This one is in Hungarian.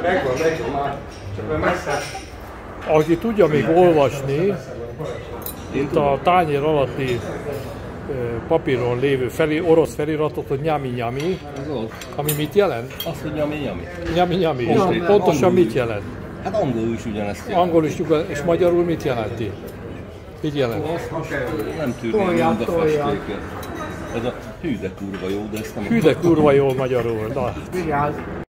Megvan már. Csak messze. Aki tudja még olvasni, itt a tányér alatti papíron lévő orosz feliratot, hogy nyami-nyami, ami mit jelent? Azt, hogy nyami-nyami. Nyami-nyami. És pontosan mit jelent? Hát angolul is ugyanezt jelent. Angolul is ugyanezt, és magyarul mit jelenti? Mit jelent? Nem tűrném mind a festéket. Ez a hű de kurva jó, de ezt nem... Hű de kurva jó magyarul. Na.